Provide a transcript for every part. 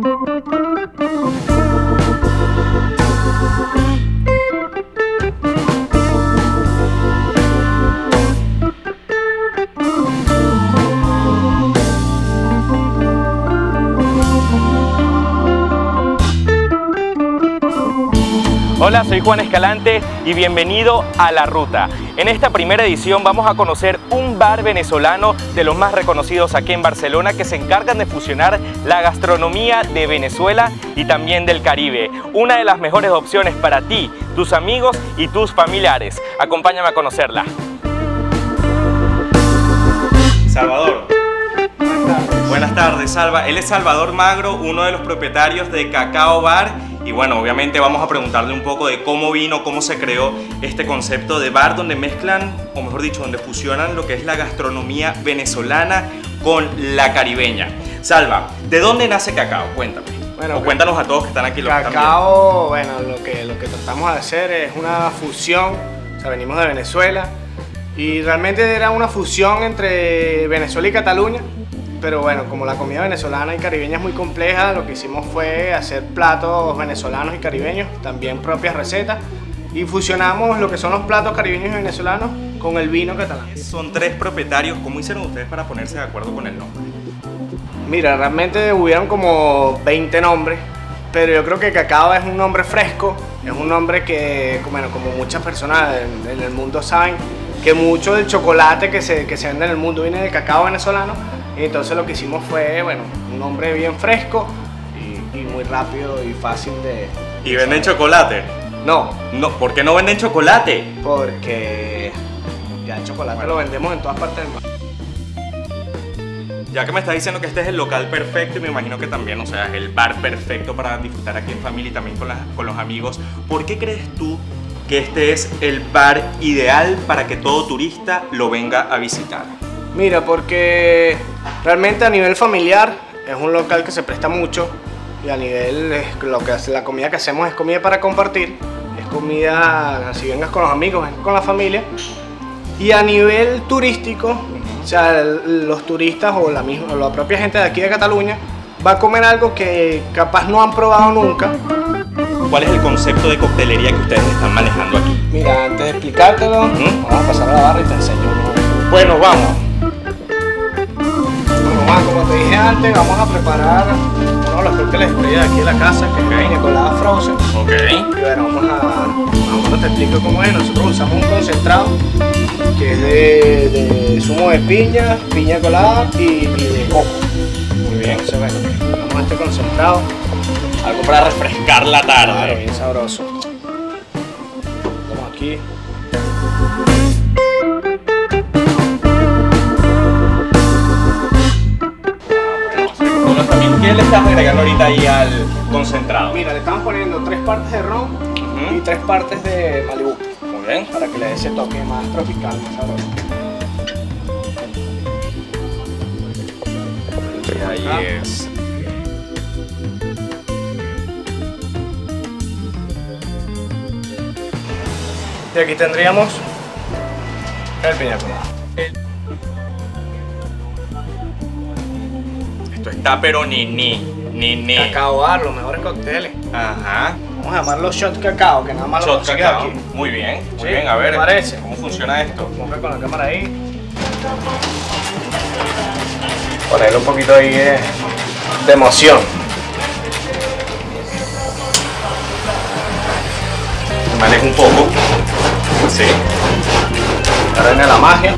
Hola, soy Juan Escalante y bienvenido a La Ruta. En esta primera edición vamos a conocer un bar venezolano de los más reconocidos aquí en Barcelona que se encargan de fusionar la gastronomía de Venezuela y también del Caribe. Una de las mejores opciones para ti, tus amigos y tus familiares. Acompáñame a conocerla. Salvador. Buenas tardes, Salva. Él es Salvador Magro, uno de los propietarios de Cacao Bar. Y bueno, obviamente vamos a preguntarle un poco de cómo vino, cómo se creó este concepto de bar donde mezclan, o mejor dicho, donde fusionan lo que es la gastronomía venezolana con la caribeña. Salva, ¿de dónde nace Cacao? Cuéntame. Bueno, o cuéntanos a todos que están aquí. Cacao, bueno, lo que tratamos de hacer es una fusión, o sea, venimos de Venezuela y realmente era una fusión entre Venezuela y Cataluña. Pero bueno, como la comida venezolana y caribeña es muy compleja, lo que hicimos fue hacer platos venezolanos y caribeños, también propias recetas, y fusionamos lo que son los platos caribeños y venezolanos con el vino catalán. Son tres propietarios, ¿cómo hicieron ustedes para ponerse de acuerdo con el nombre? Mira, realmente hubieron como 20 nombres, pero yo creo que Cacao es un nombre fresco, es un nombre que, bueno, como muchas personas en el mundo saben, que mucho del chocolate que se vende en el mundo viene del cacao venezolano. Entonces lo que hicimos fue, bueno, un nombre bien fresco y muy rápido y fácil de... ¿Y venden chocolate? No. ¿Por qué no venden chocolate? Porque ya el chocolate lo vendemos en todas partes del mundo. Ya que me estás diciendo que este es el local perfecto y me imagino que también, o sea, es el bar perfecto para disfrutar aquí en familia y también con los amigos, ¿por qué crees tú que este es el bar ideal para que todo turista lo venga a visitar? Mira, porque realmente a nivel familiar es un local que se presta mucho y a nivel, la comida que hacemos es comida para compartir, es comida, si vengas con los amigos, vengas con la familia. Y a nivel turístico, o sea, los turistas o la propia gente de aquí de Cataluña va a comer algo que capaz no han probado nunca. ¿Cuál es el concepto de coctelería que ustedes están manejando aquí? Mira, antes de explicártelo, vamos a pasar a la barra y te enseño. Bueno, vamos. Como te dije antes, vamos a preparar uno de los cócteles estrella de aquí de la casa, que es piña colada frozen. Ok. Y bueno, vamos te explico cómo es. Nosotros usamos un concentrado que es de zumo de piña, piña colada y de coco. Muy bien. Entonces, bueno, vamos a este concentrado. Algo para refrescar la tarde. Claro, bien sabroso. Vamos aquí. ¿Qué le estás agregando ahorita ahí al concentrado? Mira, le estamos poniendo 3 partes de ron y 3 partes de Malibú. Muy bien. Para que le dé ese toque más tropical, más sabroso. Y ahí es. Y aquí tendríamos el piña colada. Esto está pero ni. Cacao Bar, los mejores cócteles. Ajá. Vamos a llamarlo shot cacao, que nada más lo Shot consigues cacao. aquí. Muy bien, Sí, muy bien. A ver, ¿te parece? ¿cómo funciona esto? Vamos a ver con la cámara ahí. Ponerle un poquito ahí de emoción. Me alejo un poco. Sí. Ahora viene la magia.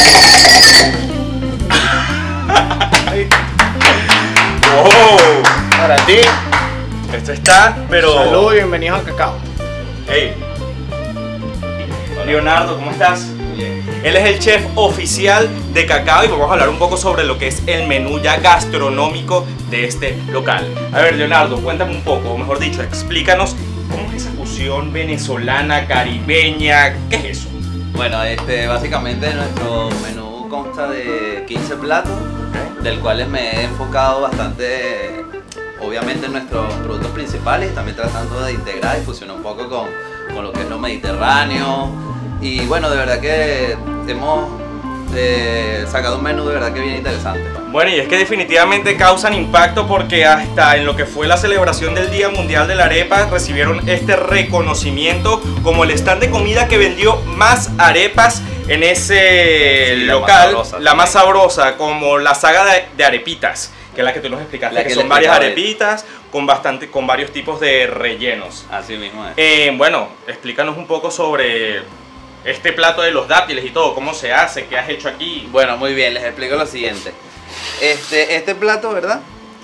Ahí. ¡Wow! Para ti. Esto está, pero... Salud y bienvenidos a Cacao. Hey. Leonardo, ¿cómo estás? Bien. Él es el chef oficial de Cacao y vamos a hablar un poco sobre lo que es el menú ya gastronómico de este local. A ver, Leonardo, cuéntame un poco, o mejor dicho, explícanos cómo es esa fusión venezolana, caribeña, ¿qué es eso? Bueno, básicamente nuestro menú consta de 15 platos, del cual me he enfocado bastante, obviamente, en nuestros productos principales, también tratando de integrar y fusionar un poco con lo que es lo mediterráneo. Y bueno, de verdad que hemos sacado un menú de verdad que bien interesante. Bueno, y es que definitivamente causan impacto porque hasta en lo que fue la celebración del Día Mundial de la Arepa recibieron este reconocimiento como el stand de comida que vendió más arepas en ese local, la más sabrosa, como la saga de arepitas, que es la que tú nos explicaste, que son varias arepitas con varios tipos de rellenos. Así mismo es. Bueno, explícanos un poco sobre este plato de los dátiles y todo, cómo se hace, qué has hecho aquí. Bueno, muy bien, les explico lo siguiente. Este plato, ¿verdad?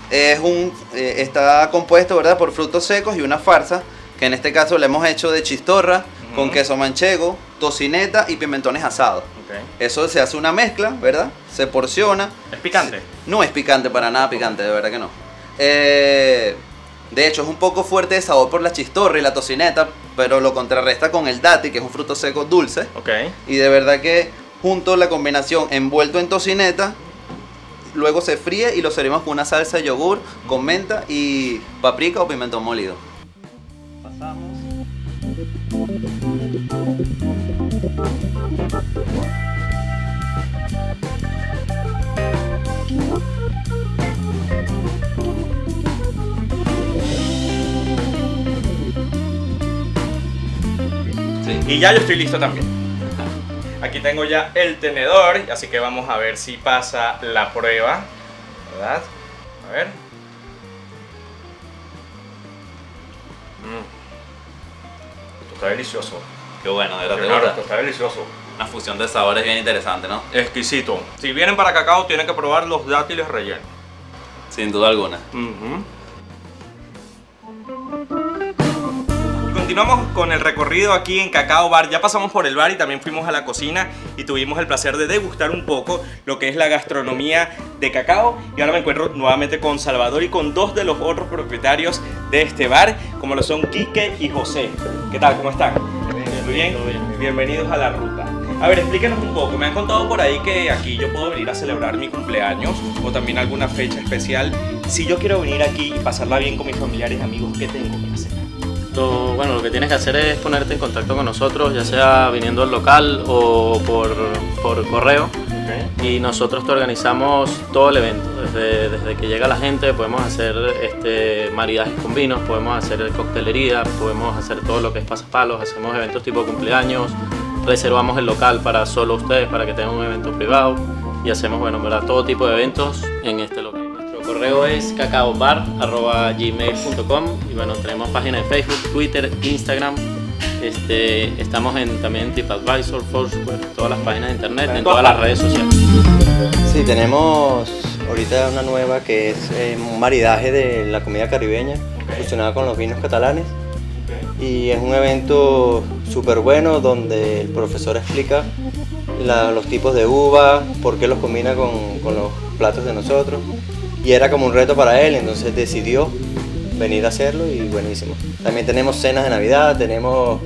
Está compuesto, ¿verdad?, por frutos secos y una farsa, que en este caso le hemos hecho de chistorra, con queso manchego, tocineta y pimentones asados. Eso se hace una mezcla, ¿verdad? Se porciona. ¿Es picante? No es picante, para nada picante, de verdad que no. De hecho, es un poco fuerte de sabor por la chistorra y la tocineta, pero lo contrarresta con el dátil, que es un fruto seco dulce. Y de verdad que junto la combinación envuelto en tocineta, luego se fríe y lo servimos con una salsa de yogur con menta y paprika o pimentón molido. Pasamos. Y ya yo estoy listo también. Aquí tengo ya el tenedor, así que vamos a ver si pasa la prueba, ¿verdad? A ver. Esto está delicioso. Qué bueno, de verdad. Esto está delicioso. Una fusión de sabores bien interesante, ¿no? Exquisito. Si vienen para Cacao, tienen que probar los dátiles rellenos. Sin duda alguna. Continuamos con el recorrido aquí en Cacao Bar. Ya pasamos por el bar y también fuimos a la cocina y tuvimos el placer de degustar un poco lo que es la gastronomía de Cacao. Y ahora me encuentro nuevamente con Salvador y con dos de los otros propietarios de este bar, como lo son Quique y José. ¿Qué tal? ¿Cómo están? ¿Muy bien? Bienvenidos a La Ruta. A ver, explíquenos un poco. Me han contado por ahí que aquí yo puedo venir a celebrar mi cumpleaños o también alguna fecha especial. Si yo quiero venir aquí y pasarla bien con mis familiares y amigos, ¿qué tengo que hacer? Bueno, lo que tienes que hacer es ponerte en contacto con nosotros, ya sea viniendo al local o por correo. Y nosotros te organizamos todo el evento. Desde que llega la gente podemos hacer maridajes con vinos, podemos hacer coctelería, podemos hacer todo lo que es pasapalos, hacemos eventos tipo cumpleaños, reservamos el local para solo ustedes, para que tengan un evento privado y hacemos, bueno, en verdad, todo tipo de eventos en este local. Nuestro correo es cacaobar@gmail.com y bueno, tenemos página de Facebook, Twitter, Instagram. Estamos también en TripAdvisor, Foursquare, todas las páginas de internet, en todas las redes sociales. Sí, tenemos ahorita una nueva que es un maridaje de la comida caribeña, fusionada con los vinos catalanes. Y es un evento súper bueno donde el profesor explica los tipos de uva, por qué los combina con los platos de nosotros. Y era como un reto para él, entonces decidió venir a hacerlo y buenísimo. También tenemos cenas de Navidad, tenemos,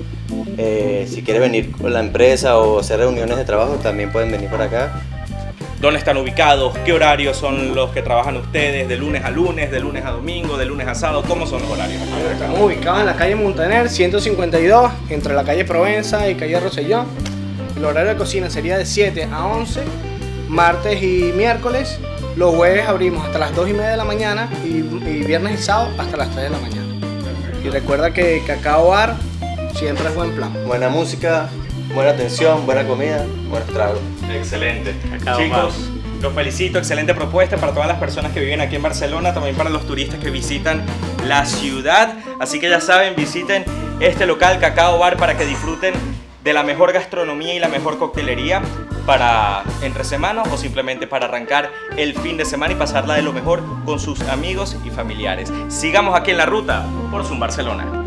si quieres venir con la empresa o hacer reuniones de trabajo, también pueden venir por acá. ¿Dónde están ubicados? ¿Qué horarios son los que trabajan ustedes? ¿De lunes a lunes, de lunes a domingo, de lunes a sábado? ¿Cómo son los horarios? Estamos ubicados en la calle Montaner 152, entre la calle Provenza y calle Rosselló. El horario de cocina sería de 7 a 11, martes y miércoles. Los jueves abrimos hasta las 2:30 de la mañana y viernes y sábado hasta las 3 de la mañana. Y recuerda que Cacao Bar siempre es buen plan. Buena música, buena atención, buena comida, buenos tragos. Excelente. Cacao Chicos, Bar. los felicito, excelente propuesta para todas las personas que viven aquí en Barcelona, también para los turistas que visitan la ciudad. Así que ya saben, visiten este local Cacao Bar para que disfruten de la mejor gastronomía y la mejor coctelería para entre semana o simplemente para arrancar el fin de semana y pasarla de lo mejor con sus amigos y familiares. Sigamos aquí en La Ruta por Zoom Barcelona.